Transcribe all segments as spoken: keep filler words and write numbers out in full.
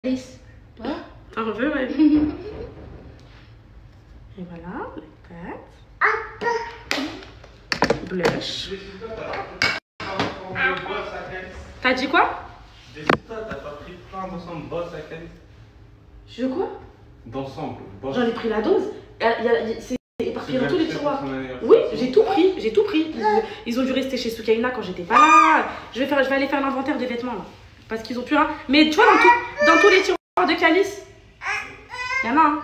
Alice. Voilà. T'en veux, ouais. Et voilà, like that. Blush. T'as dit quoi? Décide-toi, t'as pas pris plein d'ensemble boss à Calice? Je veux quoi? D'ensemble, boss. J'en ai pris la dose. C'est éparpillé dans tous les tiroirs. Oui, Oui, j'ai tout pris, j'ai tout pris. Ils, ils ont dû rester chez Soukaina quand j'étais pas là. Je vais, faire, je vais aller faire l'inventaire des vêtements là. Parce qu'ils ont plus rien. Mais tu vois, dans, tout, dans tous les tiroirs de Calice, il y en a un.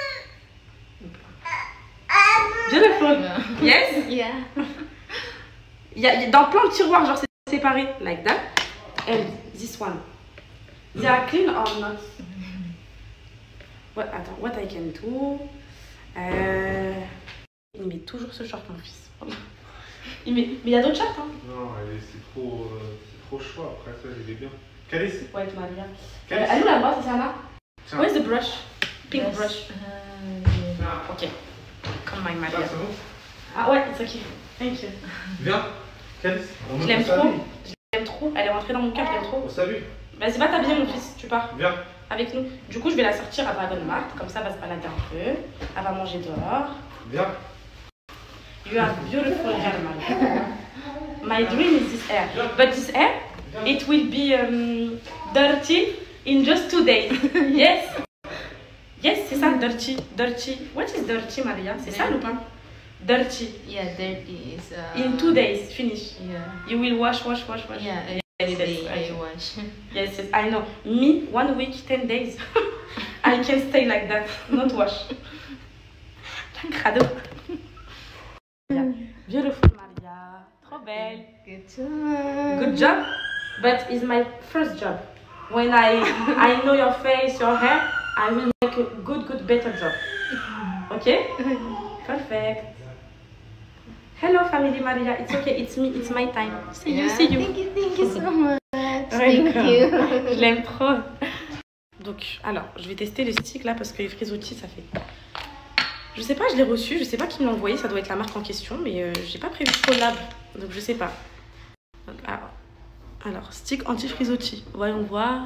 Beautiful. Yes? Yeah. Il y a, dans plein de tiroirs, genre c'est séparé. Like that. And this one. They are clean or not? What, attends, what I can do? Euh... Il met toujours ce short, mon fils. Il met... Mais il y a d'autres shorts, hein? Non, c'est trop, euh, trop chaud après ça, il est bien. Calice? Ouais, tu m'as bien. Calice? Euh, elle est où la brosse, c'est ça là? Tiens. Where's the brush? Pink Yes. brush. Uh, Ah, ok. Comme my Ça, Maria. c'est bon? Ah ouais, it's ok. Thank you. Viens, Calice. On Je ouvre l'aime au trop. salut. Je l'aime trop. Elle est rentrée dans mon cœur, je l'aime trop. Au salut. Vas-y, va t'habiller, mon fils. Tu pars Viens. avec nous. Du coup, je vais la sortir à Dragon Mart. Comme ça, elle va se balader un peu. Elle va manger dehors. Viens. You have beautiful hair, Maria. My dream is this hair. But this hair, it will be um, dirty in just two days. Yes? Yes, c'est ça, dirty. Dirty. What is dirty, Maria? C'est ça ou pas? Dirty. yeah, dirty is. Uh, In two days, finish. Yeah. You will wash, wash, wash, wash. Yeah. Any Day days. I wash. Yes, yes, I know. Me, one week, ten days. I can stay like that, not wash. Cadeau. Yeah. Beautiful, Maria. Trop belle. Good job. Good job, but it's my first job. When I I know your face, your hair, I will make a good, good, better job. Okay? Perfect. Hello, family Maria. It's okay. It's me. It's my time. See you. Yeah, See you. Thank you, thank you so much. Ouais, Thank you. Je l'aime trop. Donc, alors, je vais tester les sticks là parce que les frisottis, ça fait. Je sais pas, je l'ai reçu. Je sais pas qui me l'a envoyé. Ça doit être la marque en question, mais euh, j'ai pas prévu de collab. Donc, je sais pas. Donc, alors, alors, stick anti-frisottis. Voyons voir.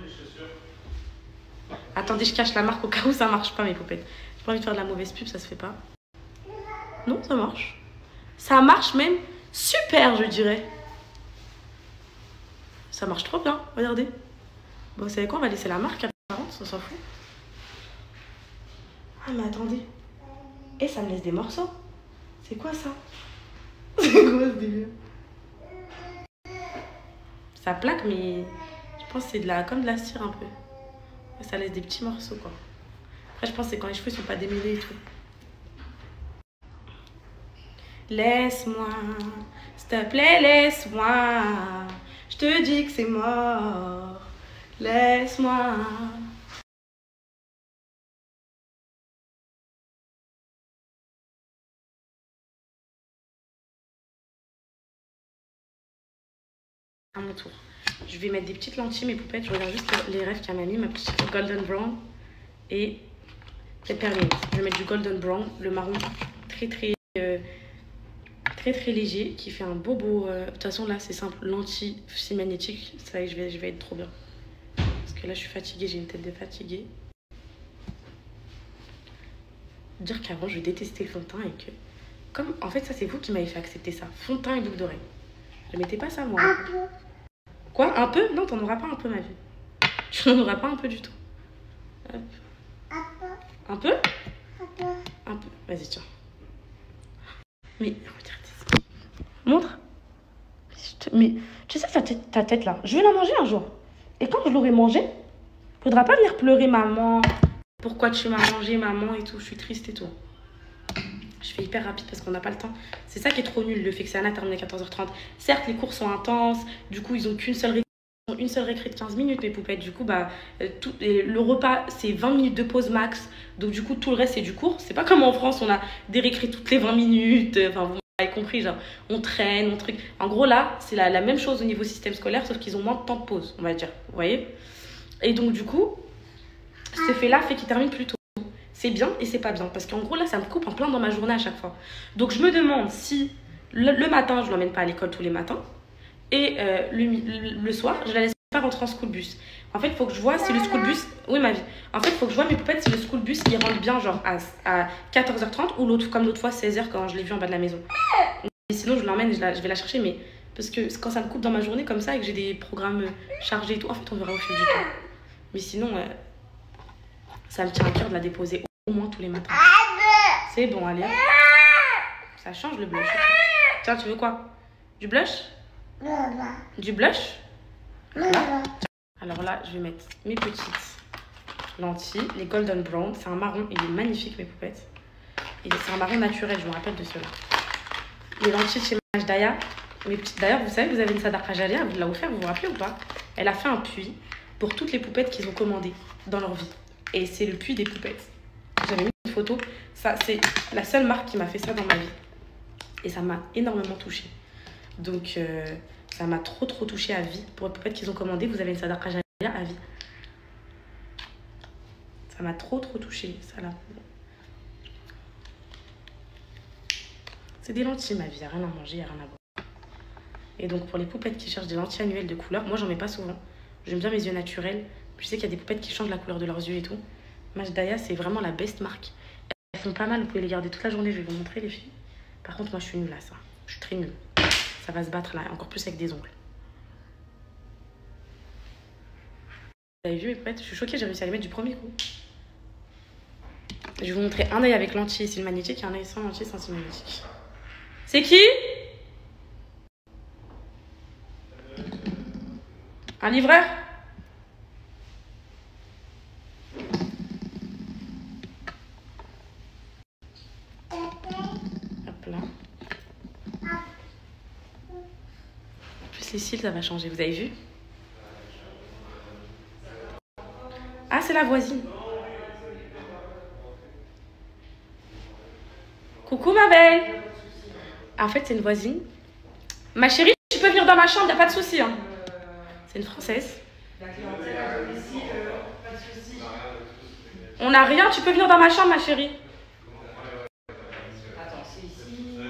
Attendez, je cache la marque au cas où ça marche pas, mes poupettes. J'ai pas envie de faire de la mauvaise pub, ça se fait pas. Non, ça marche. Ça marche même super, je dirais. Ça marche trop bien, regardez. Bon, vous savez quoi, on va laisser la marque apparente, on s'en fout. Ah, mais attendez. Et ça me laisse des morceaux. C'est quoi ça? C'est quoi ce délire? Ça plaque, mais je pense que c'est de la... comme de la cire un peu. Ça laisse des petits morceaux, quoi. Après, je pense que c'est quand les cheveux sont pas démêlés et tout. Laisse-moi, s'il te plaît, laisse-moi. Je te dis que c'est mort. Laisse-moi. À mon tour. Je vais mettre des petites lentilles, mes poupettes. Je regarde juste les rêves qu'elle m'a mis. Ma petite golden brown et peppermint. Je vais mettre du golden brown, le marron très très euh, très très léger qui fait un beau beau. Euh... De toute façon, là, c'est simple. Lentilles, si magnétique. Ça, je vais, je vais être trop bien. Parce que là, je suis fatiguée. J'ai une tête de fatiguée. Dire qu'avant, je détestais le fond de teint et que. Comme, en fait, ça, c'est vous qui m'avez fait accepter ça. Fond de teint et boucle d'oreille. Je mettais pas ça, moi. Un peu. Quoi? Un peu? Non, t'en auras pas un peu, ma vie. Tu n'en auras pas un peu du tout. Hop. Un peu. Un peu? Un peu. Un peu. Vas-y, tiens. Mais, regarde. Montre. Mais, tu sais, ta tête, ta tête là, je vais la manger un jour. Et quand je l'aurai mangée, faudra pas venir pleurer, maman. Pourquoi tu m'as mangé, maman, et tout. Je suis triste et tout. Je fais hyper rapide parce qu'on n'a pas le temps. C'est ça qui est trop nul, le fait que Sana termine à quatorze heures trente. Certes, les cours sont intenses. Du coup, ils ont qu'une seule récré, une seule récré de quinze minutes, mes poupettes. Du coup, bah, tout, et le repas, c'est vingt minutes de pause max. Donc, du coup, tout le reste, c'est du cours. C'est pas comme en France, on a des récrés toutes les vingt minutes. Enfin, vous m'avez compris, genre, on traîne, on truc. En gros, là, c'est la, la même chose au niveau système scolaire, sauf qu'ils ont moins de temps de pause, on va dire. Vous voyez? Et donc, du coup, ce fait-là fait qu'ils terminent plus tôt. C'est bien et c'est pas bien. Parce qu'en gros, là, ça me coupe en plein dans ma journée à chaque fois. Donc, je me demande si le, le matin, je ne l'emmène pas à l'école tous les matins. Et euh, le, le, le soir, je la laisse pas rentrer en school bus. En fait, il faut que je vois si le school bus... Oui, ma vie. En fait, il faut que je vois mes poupettes si le school bus, il rentre bien genre à, à quatorze heures trente ou l'autre, comme l'autre fois, seize heures quand je l'ai vu en bas de la maison. Et sinon, je l'emmène, je, je vais la chercher, mais... Parce que quand ça me coupe dans ma journée comme ça et que j'ai des programmes chargés et tout, en fait, on verra au fil du temps. Mais sinon, euh, ça me tient à cœur de la déposer au moins tous les matins. C'est bon, allez. Ça change le blush. Tiens, tu veux quoi? Du blush? Du blush? Là. Alors là, je vais mettre mes petites lentilles, les Golden Brown. C'est un marron, il est magnifique, mes poupettes. Et c'est un marron naturel, je me rappelle de cela. Les lentilles chez Majdaya. D'ailleurs, vous savez, vous avez une Sadar Rajalia, elle vous l'a offert, vous vous rappelez ou pas? Elle a fait un puits pour toutes les poupettes qu'ils ont commandées dans leur vie. Et c'est le puits des poupettes. J'avais mis une photo. Ça, c'est la seule marque qui m'a fait ça dans ma vie. Et ça m'a énormément touchée. Donc, euh, ça m'a trop, trop touchée à vie. Pour les poupettes qu'ils ont commandées, vous avez une Sadar Rajalia à vie. Ça m'a trop, trop touchée, ça là. C'est des lentilles, ma vie. Il n'y a rien à manger, il n'y a rien à boire. Et donc, pour les poupettes qui cherchent des lentilles annuelles de couleur, moi, j'en mets pas souvent. J'aime bien mes yeux naturels. Je sais qu'il y a des poupettes qui changent la couleur de leurs yeux et tout. Majdaya, c'est vraiment la best marque. Elles sont pas mal, vous pouvez les garder toute la journée. Je vais vous montrer, les filles. Par contre, moi, je suis nulle à ça. Je suis très nulle. Ça va se battre là, encore plus avec des ongles. Vous avez vu mes poupettes? Je suis choquée, j'ai réussi à les mettre du premier coup. Je vais vous montrer un œil avec lentille et cils magnétique et un œil sans lentille sans cils magnétique. C'est qui? Un livreur? Hop là. En plus, les cils, ça va changer. Vous avez vu? Ah, c'est la voisine. Coucou, ma belle. En fait, c'est une voisine. Ma chérie, tu peux venir dans ma chambre, y a pas de souci. Hein. C'est une Française. On n'a rien, tu peux venir dans ma chambre, ma chérie. Attends, c'est ici.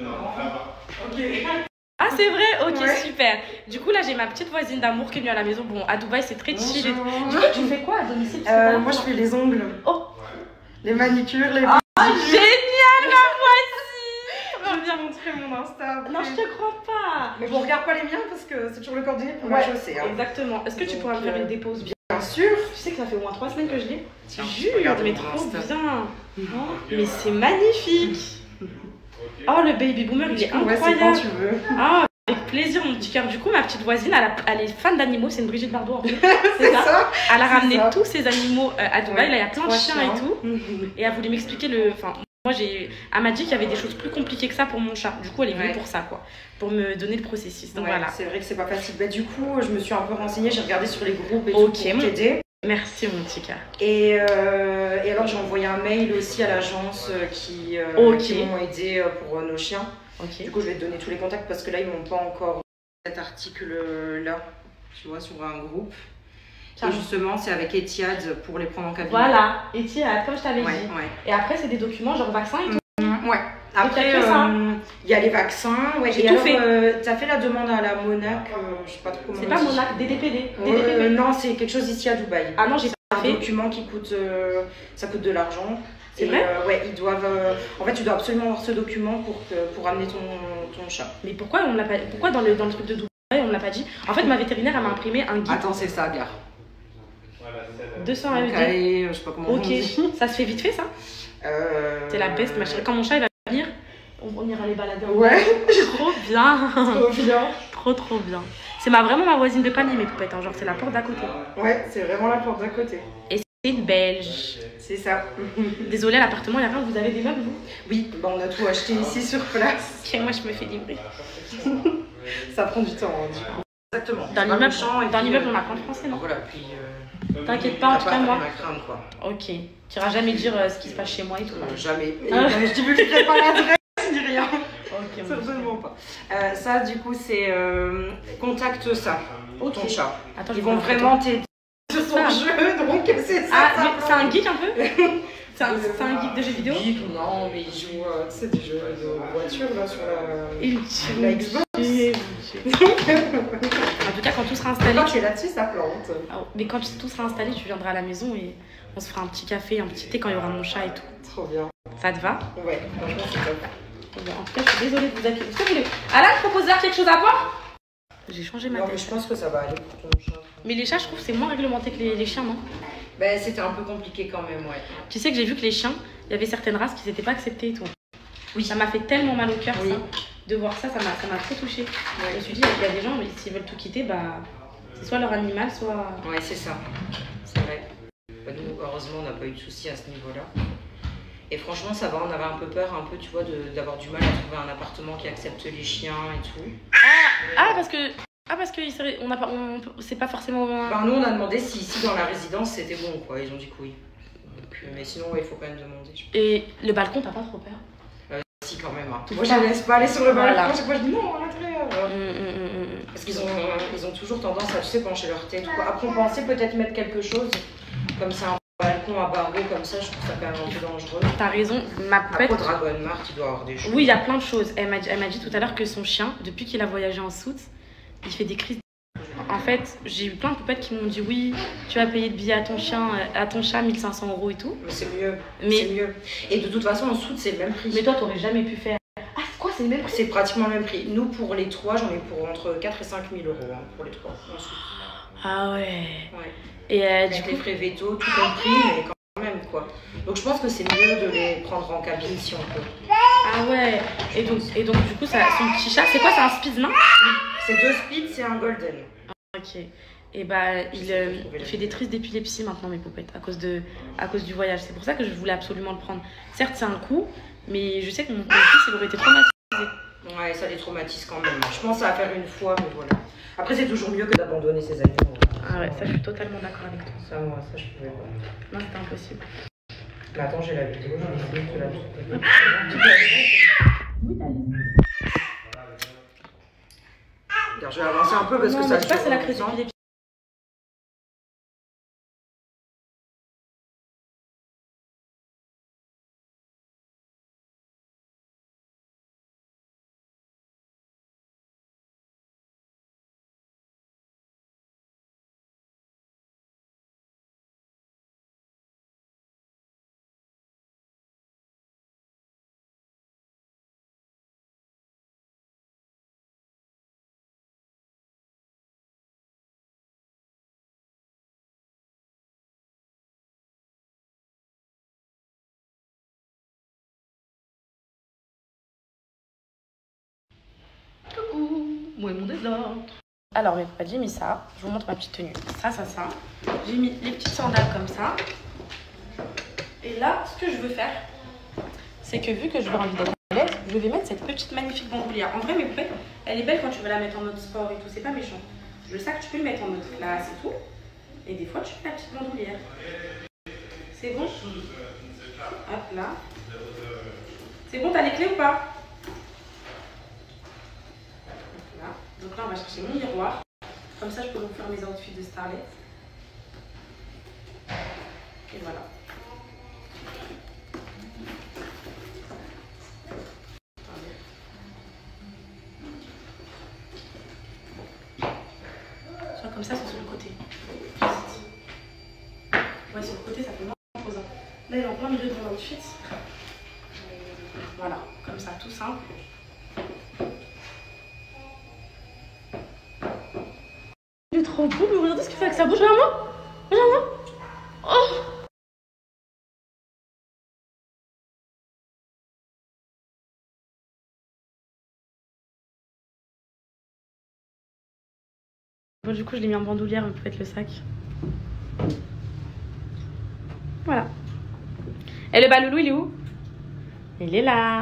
Ok. Ah, c'est vrai? Ok, Ouais. super. Du coup, là, j'ai ma petite voisine d'amour qui est venue à la maison. Bon, à Dubaï, c'est très chill. et tout. Bonjour. Du coup, tu fais quoi à domicile? Tu fais Euh, pas moi, je fais les ongles, Oh, les manicures, les ah, pédicures. génial, ma voisine! Je vais bien montrer mon Insta. après. Non, je te crois pas. Mais bon, regarde pas les miens parce que c'est toujours le cordonnier pour Ouais, ma chaussée. Hein. exactement. Est-ce que tu Donc, pourras me faire euh, une dépose bien? Bien sûr. Tu sais que ça fait au moins trois semaines que je l'ai. Tiens, Jure, regarde mais mon trop Insta. bien. Oh, mais c'est magnifique. Oh, le baby boomer, il est Ouais, c'est quand incroyable. tu veux. Ah, avec plaisir, mon petit cœur. Du coup, ma petite voisine, elle, a- elle est fan d'animaux. C'est une Brigitte Bardot, en fait. C'est ça. Elle a C'est ramené ça. tous ses animaux euh, à Dubaï. Ouais, Là, il y a plein de trois chiens et chiens. tout. Et elle a voulu m'expliquer le... Enfin, moi, j'ai... Elle m'a dit qu'il y avait des choses plus compliquées que ça pour mon chat. Du coup, elle est venue Ouais. pour ça, quoi. Pour me donner le processus. Donc, Ouais, voilà. c'est vrai que c'est pas facile. Bah, du coup, je me suis un peu renseignée, j'ai regardé sur les groupes et Ok, tout pour mon- t'aider. Merci, mon petit cœur. Et, euh, et alors, j'ai envoyé un mail aussi à l'agence euh, qui, euh, Ok. qui m'ont aidé euh, pour euh, nos chiens. Ok. Du coup, je vais te donner tous les contacts parce que là, ils m'ont pas encore cet article-là, tu vois, sur un groupe. Tiens. Et justement, c'est avec Etihad pour les prendre en cabinet. Voilà. Et tiens, comme je t'avais Ouais, dit. ouais. Et après, c'est des documents genre vaccin et tout. Mm, ouais. Après, il y a que ça. euh, il y a les vaccins. Ouais. J'ai Et tout alors, fait. euh, t'as fait la demande à la Monac, euh, je sais pas trop comment C'est on pas dit. Monac, D D P D. Ouais, D D P D. euh, non, c'est quelque chose ici à Dubaï. Ah non, j'ai pas Un fait. document qui coûte, euh, ça coûte de l'argent. C'est Et, vrai euh, ouais, ils doivent. euh, en fait, tu dois absolument avoir ce document pour que, pour amener ton, ton chat. Mais pourquoi on me l'a pas... Pourquoi dans le, dans le truc de Dubaï, on me l'a pas dit? En fait, ma vétérinaire, elle m'a imprimé un guide. Attends, c'est ça, gare. deux cents Donc, E D. allez, je sais pas comment on Ok. dit. Ça se fait vite fait, ça? Euh... C'est la best, ma chérie. Quand mon chat, il va venir, on, on ira les balader. en Ouais, Trop bien. trop bien. Trop, trop bien. C'est ma, vraiment ma voisine de palier, mes poupettes. Hein. Genre, c'est la porte d'à côté. Ouais, c'est vraiment la porte d'à côté. Et c'est une belge. C'est ça. Désolée, à l'appartement, il y a rien. Vous avez des meubles, vous? Oui, bah on a tout acheté ici sur place. Ok, moi, je me fais livrer. Ça prend du temps, hein, du coup. Exactement. Dans C'est pas l'immeuble, méchant, et dans puis, l'immeuble, euh, on apprend le français, non? Voilà, puis. Euh, T'inquiète pas, en t'as tout pas cas, moi. rien à craindre, quoi. Ok. Tu iras jamais dire euh, ce qui se passe chez moi et tout. Euh, jamais. Et, Ah. euh, je divulguerai pas l'adresse ni rien. Ok, mon Certainement pas. Euh, ça, du coup, c'est. Euh, contacte ça, Ok. ton chat. Attends, je Ils vais vont prendre une vraiment t'aider sur ton Ah. jeu, donc c'est ça. Ah, ça mais c'est un prend- geek un peu? C'est un, c'est un geek de jeux vidéo? Geek, non, mais ils jouent, euh, tu sais, des jeux de voiture là sur la. Il La Xbox. Ok, tout cas, quand tout sera installé. Quand tu es là-dessus, ça plante. Ah, mais quand tout sera installé, tu viendras à la maison et on se fera un petit café, un petit thé quand il y aura mon chat et tout. Trop bien. Ça te va? Ouais, franchement, c'est top. En tout cas, je suis désolée de vous accueillir. Est-ce que vous voulez... Alain, je propose là quelque chose à boire? J'ai changé ma Non, tête. mais je pense que ça va aller pour ton chat. Mais les chats, je trouve que c'est moins réglementé que les, les chiens, non? Ben, c'était un peu compliqué quand même, ouais. Tu sais que j'ai vu que les chiens, il y avait certaines races qui n'étaient pas acceptées et tout. Oui. Ça m'a fait tellement mal au cœur, Oui. ça. De voir ça, ça m'a ça m'a trop touchée. Ouais. Je me suis dit, il y a des gens, mais s'ils veulent tout quitter, bah, c'est soit leur animal, soit... Ouais, c'est ça. C'est vrai. Bah, nous, heureusement, on n'a pas eu de soucis à ce niveau-là. Et franchement, ça va, on avait un peu peur, un peu, tu vois, d'avoir du mal à trouver un appartement qui accepte les chiens et tout. Ah, ah parce que... Ah, parce que serait, on a pas, on, c'est pas forcément... Ben, nous, on a demandé si ici, dans la résidence, c'était bon, quoi. Ils ont dit que oui. Donc, mais sinon, ouais, il faut quand même demander. Et le balcon, t'as pas trop peur? euh, Si, quand même. Hein. Moi, je ne laisse pas aller sur le balcon. Voilà. Chaque fois, je dis non, à l'intérieur. Mmh, mmh, mmh. Parce qu'ils ont, ils ont toujours tendance à, tu sais, pencher leur tête. Quoi. Après, on pensait peut-être mettre quelque chose, comme ça, un balcon à barreaux, comme ça, je trouve ça quand même un peu dangereux. T'as raison, ma poupette... Après, Dragon Mart, il doit avoir des choses. Oui, il y a plein de choses. Elle m'a dit, elle m'a dit tout à l'heure que son chien, depuis qu'il a voyagé en soute, il fait des crises. En fait, j'ai eu plein de poupettes qui m'ont dit oui, tu vas payer de billets à ton chien, à ton chat mille cinq cents euros et tout. Mais c'est mieux. Mais... C'est mieux. Et de toute façon, en soute, c'est le même prix. Mais toi, t'aurais jamais pu faire. Ah, c'est quoi, c'est le même prix? C'est pratiquement le même prix. Nous, pour les trois, j'en ai pour entre quatre et cinq mille euros hein, pour les trois. En soute. Ah ouais. Ouais. Et euh, Avec du coup... les frais veto, tout compris, mais quand même quoi. Donc je pense que c'est mieux de les prendre en cabine si on peut. Ah ouais. Et donc, et donc du coup, ça, son petit chat, c'est quoi? C'est un Spitz, non? Oui. C'est deux Spitz, c'est un Golden. Ok. Et bah, il, euh, il fait des crises d'épilepsie maintenant, mes poupettes, à cause, de, à cause du voyage. C'est pour ça que je voulais absolument le prendre. Certes, c'est un coup, mais je sais que mon, mon fils, il aurait été traumatisé. Ouais, ça les traumatise quand même. Je pense à faire une fois, mais voilà. Après, c'est toujours mieux que d'abandonner ses animaux. Ah ouais, ça, je suis totalement d'accord avec toi. Ça, moi, ça, je pouvais pas. Non, c'était impossible. Mais attends, j'ai la vidéo, je vais essayer de la Oui, Regarde, je vais avancer un peu parce non, que ça je sais pas, dure c'est la crise longtemps. d'épilepsie. Coucou, moi et mon désordre. Alors, mes poupettes, j'ai mis ça. Je vous montre ma petite tenue. Ça, ça, ça. J'ai mis les petites sandales comme ça. Et là, ce que je veux faire, c'est que vu que je veux envie d'être à l'aise, je vais mettre cette petite magnifique bandoulière. En vrai, mes poupettes, elle est belle quand tu veux la mettre en mode sport et tout. C'est pas méchant. Le sac, tu peux le mettre en mode classe et tout. Et des fois, tu fais la petite bandoulière. C'est bon? Hop là. C'est bon, t'as les clés ou pas? Là. Donc là, on va chercher mon miroir. Comme ça, je peux vous faire mes outfits de starlet. Et voilà. Soit comme ça, soit sur le côté. Ouais, sur le côté, ça fait moins imposant. Là, il est en plein milieu de mon outfit. Voilà, comme ça, tout simple. Il est trop beau, mais regardez ce qu'il fait avec sa bouche. Regarde-moi. Regarde-moi. Oh. Bon, du coup, je l'ai mis en bandoulière, on peut mettre le sac. Voilà. Et le baloulou, il est où? Il est là.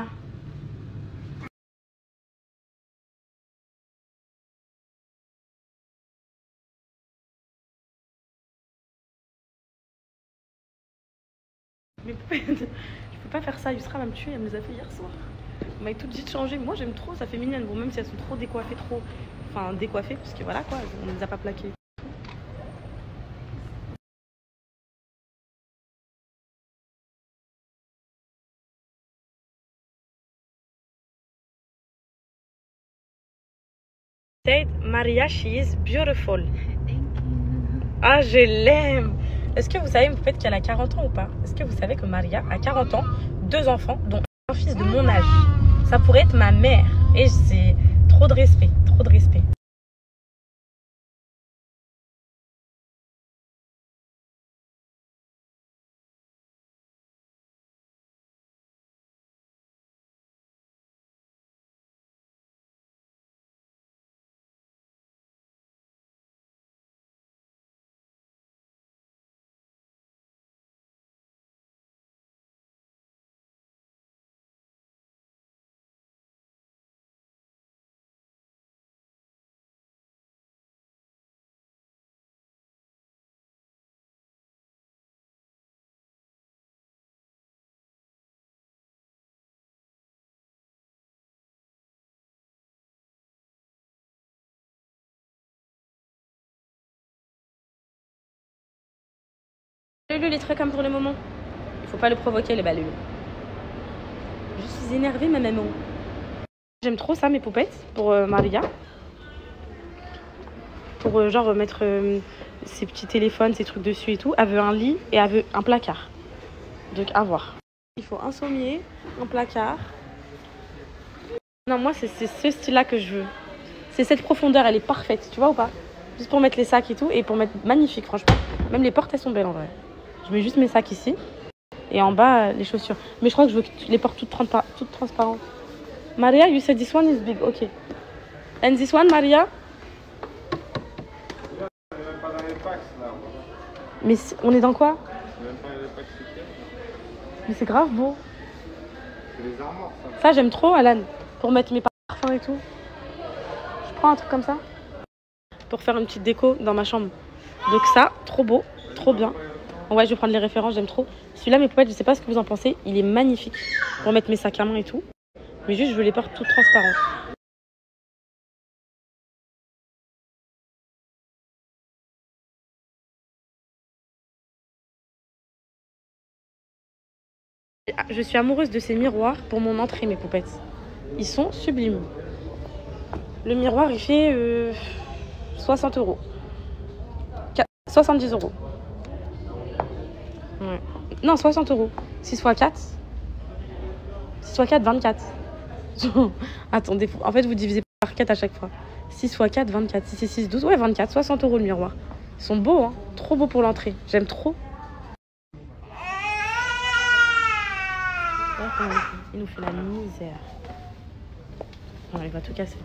Mais je peux pas faire ça, Yusra va me tuer, elle me les a fait hier soir. On m'a tout dit de changer, moi j'aime trop, ça fait mignonne, bon même si elles sont trop décoiffées, trop... Enfin décoiffées, parce que voilà quoi, on les a pas plaquées. Maria, she is beautiful. Thank you. Ah, je l'aime. Est-ce que vous savez peut-être qu'elle a quarante ans ou pas? Est-ce que vous savez que Maria a quarante ans, deux enfants, dont un fils de mon âge? Ça pourrait être ma mère. Et c'est trop de respect, trop de respect. Lulu, il est très calme pour le moment. Il faut pas le provoquer, les balles. Je suis énervée, ma maman. J'aime trop ça, mes poupettes, pour euh, Maria. Pour euh, genre mettre euh, ses petits téléphones, ses trucs dessus et tout. Elle veut un lit et elle veut un placard. Donc à voir. Il faut un sommier, un placard. Non, moi c'est ce style-là que je veux. C'est cette profondeur, elle est parfaite, tu vois ou pas? Juste pour mettre les sacs et tout, et pour mettre magnifique, franchement. Même les portes, elles sont belles en vrai. Je mets juste mes sacs ici. Et en bas, les chaussures. Mais je crois que je veux les portes toutes, transpa toutes transparentes. Maria, you said this one is big. Ok. And this one, Maria? Mais on est dans quoi? Mais c'est grave beau. Ça, j'aime trop, Alan. Pour mettre mes parfums et tout. Je prends un truc comme ça. Pour faire une petite déco dans ma chambre. Donc ça, trop beau, trop bien. Ouais, je vais prendre les références, j'aime trop. Celui-là, mes poupettes, je sais pas ce que vous en pensez. Il est magnifique pour mettre mes sacs à main et tout. Mais juste, je veux les portes toutes transparentes. Je suis amoureuse de ces miroirs pour mon entrée, mes poupettes. Ils sont sublimes. Le miroir, il fait euh, soixante euros. soixante-dix euros. Ouais. Non, soixante euros. six fois quatre. six fois quatre, vingt-quatre. Attendez, en fait, vous divisez par quatre à chaque fois. six fois quatre, vingt-quatre. six et six, douze. Ouais, vingt-quatre. soixante euros le miroir. Ils sont beaux, hein. Trop beaux pour l'entrée. J'aime trop. Il nous fait la misère. Non, il va tout casser.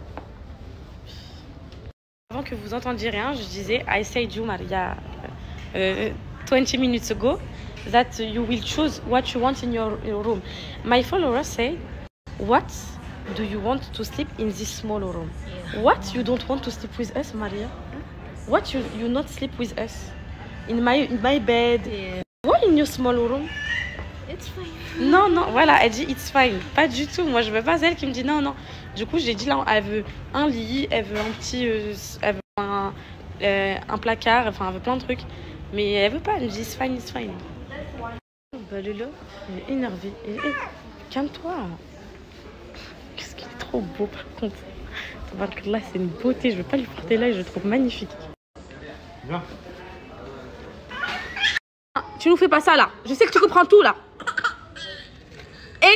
Avant que vous entendiez rien, je disais I said you, Maria, uh, twenty minutes ago, that you will choose what you want in your, your room. My followers say, what do you want to sleep in this small room? Yeah. What you don't want to sleep with us, Maria? What you you not sleep with us? In my in my bed? Yeah. Why in your small room? It's fine. Non, non, voilà, elle dit it's fine. Pas du tout. Moi, je veux pas elle qui me dit non, non. Du coup, j'ai dit là, elle veut un lit, elle veut un petit. Euh, elle veut un, euh, un placard, enfin, elle veut plein de trucs. Mais elle veut pas, elle me dit it's fine, it's fine. Oh, bah, Lolo, il est énervé. Il est... Calme-toi. Qu'est-ce qu'il est trop beau, par contre. Là, c'est une beauté. Je veux pas lui porter là, je le trouve magnifique. Viens. Ah, tu nous fais pas ça là. Je sais que tu comprends tout là. Et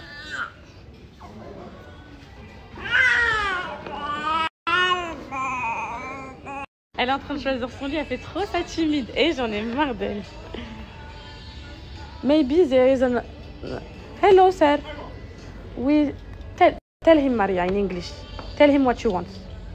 elle est en train de choisir son lit, elle fait trop sa timide. Et j'en ai marre d'elle. Maybe there is an... Hello, sir. We... Tell, tell him, Maria, in English. Tell him what you want.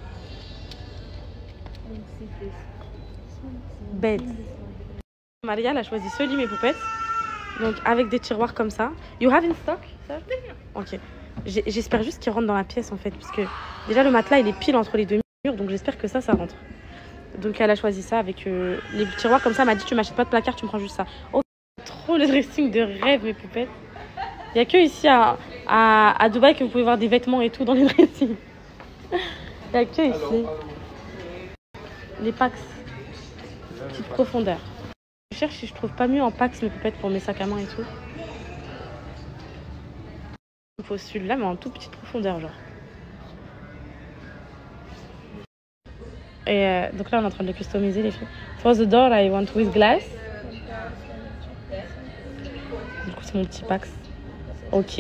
Bed. Maria, elle a choisi ce lit, mes poupettes. Donc, avec des tiroirs comme ça. You have in stock, sir? Ok. J'espère juste qu'il rentre dans la pièce, en fait. Parce que déjà, le matelas, il est pile entre les deux murs. Donc, j'espère que ça, ça rentre. Donc, elle a choisi ça avec euh, les tiroirs comme ça. Elle m'a dit, tu m'achètes pas de placard, tu me prends juste ça. Oh, trop le dressing de rêve, mes poupettes. Il n'y a que ici, à, à, à Dubaï, que vous pouvez voir des vêtements et tout dans les dressings. Il n'y a que ici. Les packs. Petite profondeur. Je cherche si je trouve pas mieux en packs, mes poupettes, pour mes sacs à main et tout. Il faut celui-là, mais en toute petite profondeur, genre. Et euh, donc là, on est en train de le customiser, les filles. For the door, I want with glass. Du coup, c'est mon petit Pax. Ok.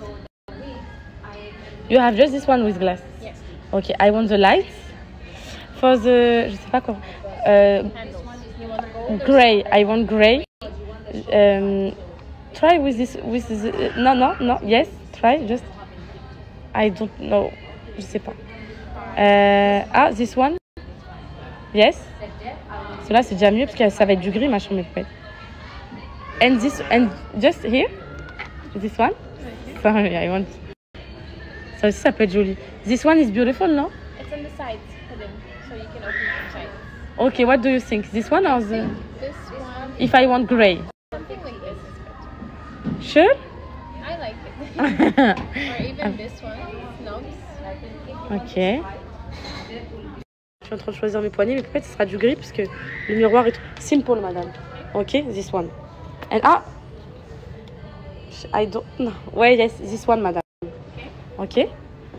You have just this one with glass. Yes. Ok, I want the lights. For the, je sais pas quoi. Euh, Handles. You want gold? or Gray. I want gray. Um, try with this. With the, no, no, no. Yes, try. Just. I don't know. Je sais pas. Euh, ah, this one. Yes. Celui-là, c'est déjà mieux parce que ça va être du gris, machin, mais peut-être. And this, and just here. This one. Sorry, I want. Ça aussi, ça peut être joli. This one is beautiful, no? It's on the sides, hidden, so you can open it from sides. Okay, what do you think? This one or the? This one, If I want gray. something like this is better. Sure? I like it. Or even this one, snobs. Ok. Je suis en train de choisir mes poignées, mais peut-être ce sera du gris parce que le miroir est trop simple, madame. Ok, this one. And ah, I don't. No. Ouais, yes, this one, madame. Ok.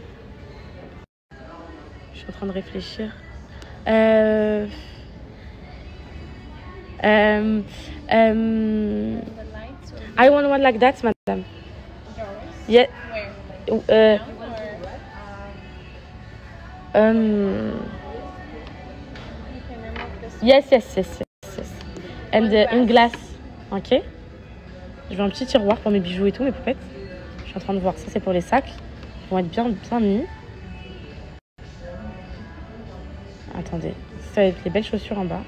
Je suis en train de réfléchir. Euh... Um, um, The lights or I want one like that, madame. yours? Yeah. Where? Uh, Or um, you can remove this. yes, yes, yes, yes, yes. And uh, une glace. Ok. Je veux un petit tiroir pour mes bijoux et tout, mes poupettes. Je suis en train de voir. Ça, c'est pour les sacs. Ils vont être bien, bien mis. Attendez. Ça va être les belles chaussures en bas.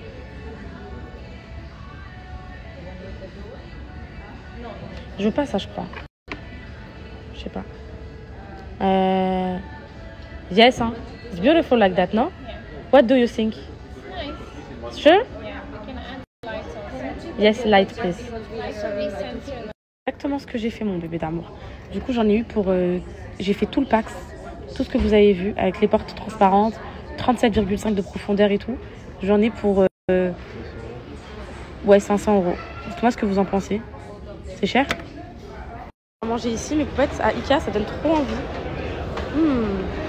Je veux pas ça, je crois. Je sais pas. Euh... Yes, hein. It's beautiful like that, no? Yeah. What do you think? Nice. Sure? Yeah, we can add lights also. Yes, light, please. Lights will be sent here. Exactement ce que j'ai fait, mon bébé d'amour. Du coup, j'en ai eu pour... Euh... J'ai fait tout le Pax. Tout ce que vous avez vu, avec les portes transparentes, trente-sept virgule cinq de profondeur et tout. J'en ai pour... Euh... Ouais, cinq cents euros. Dites-moi ce que vous en pensez. C'est cher? Manger ici, mes poupettes, à Ikea, ça donne trop envie. Mmh.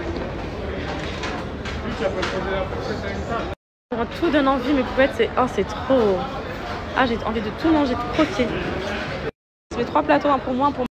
Tout donne envie, mes poupettes, c'est oh, c'est trop. Ah, j'ai envie de tout manger, de croquer. Ça fait trois plateaux, un pour moi, un pour moi.